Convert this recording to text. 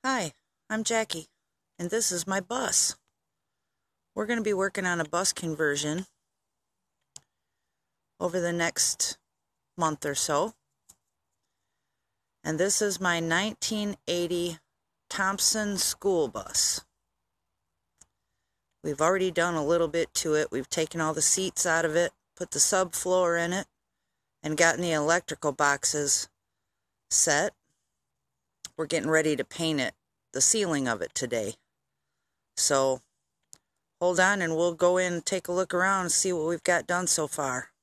Hi, I'm Jackie, and this is my bus. We're going to be working on a bus conversion over the next month or so. And this is my 1980 Thompson school bus. We've already done a little bit to it. We've taken all the seats out of it, put the subfloor in it, and gotten the electrical boxes set. We're getting ready to paint it, the ceiling of it today. So hold on and we'll go in and take a look around and see what we've got done so far.